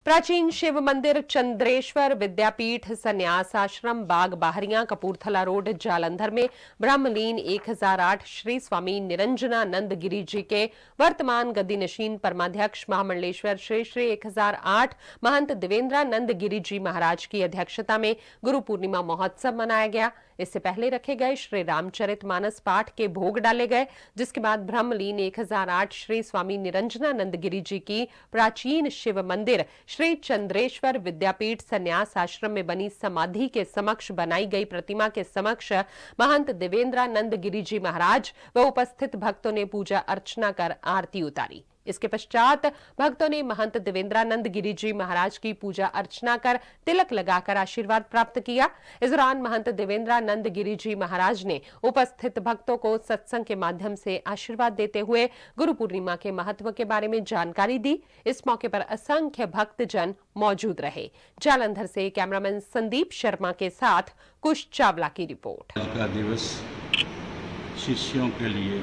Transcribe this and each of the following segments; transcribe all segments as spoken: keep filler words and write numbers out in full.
प्राचीन शिव मंदिर चंद्रेश्वर विद्यापीठ संन्यास आश्रम बाग बाहरियां कपूरथला रोड जालंधर में ब्रह्मलीन एक हज़ार आठ श्री स्वामी निरंजनानंद गिरी जी के वर्तमान गद्दीनशीन परमाध्यक्ष महामंडलेश्वर श्री श्री एक हज़ार आठ महंत देवेंद्रानंद गिरी जी महाराज की अध्यक्षता में गुरु पूर्णिमा महोत्सव मनाया गया। इससे पहले रखे गए श्री रामचरितमानस पाठ के भोग डाले गए, जिसके बाद ब्रह्मलीन एक हज़ार आठ श्री स्वामी निरंजनानंद गिरी जी की प्राचीन शिव मंदिर श्री चंद्रेश्वर विद्यापीठ संन्यास आश्रम में बनी समाधि के समक्ष बनाई गई प्रतिमा के समक्ष महंत देवेंद्रानंद गिरी जी महाराज व उपस्थित भक्तों ने पूजा अर्चना कर आरती उतारी। इसके पश्चात भक्तों ने महंत देवेंद्रानंद गिरी जी महाराज की पूजा अर्चना कर तिलक लगाकर आशीर्वाद प्राप्त किया। इस दौरान महंत देवेंद्रानंद गिरी जी महाराज ने उपस्थित भक्तों को सत्संग के माध्यम से आशीर्वाद देते हुए गुरु पूर्णिमा के महत्व के बारे में जानकारी दी। इस मौके पर असंख्य भक्तजन मौजूद रहे। जालंधर से कैमरामैन संदीप शर्मा के साथ कुश चावला की रिपोर्ट। आज का दिवस शिष्यों के लिए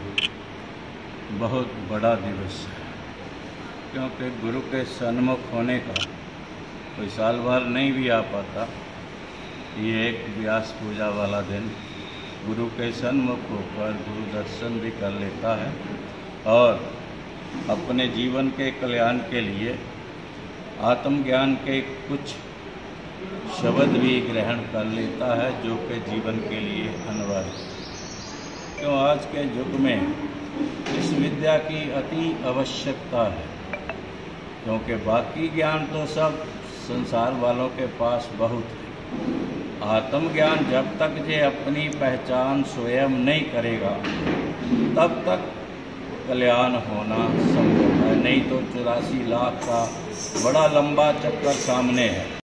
बहुत बड़ा दिवस है, क्योंकि गुरु के सन्मुख होने का कोई साल भर नहीं भी आ पाता। ये एक व्यास पूजा वाला दिन गुरु के सन्मुख होकर गुरु दर्शन भी कर लेता है और अपने जीवन के कल्याण के लिए आत्मज्ञान के कुछ शब्द भी ग्रहण कर लेता है, जो कि जीवन के लिए अनिवार्य है। क्यों आज के युग में इस विद्या की अति आवश्यकता है, क्योंकि बाकी ज्ञान तो सब संसार वालों के पास बहुत है। आत्मज्ञान जब तक जे अपनी पहचान स्वयं नहीं करेगा तब तक कल्याण होना संभव है, नहीं तो चौरासी लाख का बड़ा लंबा चक्कर सामने है।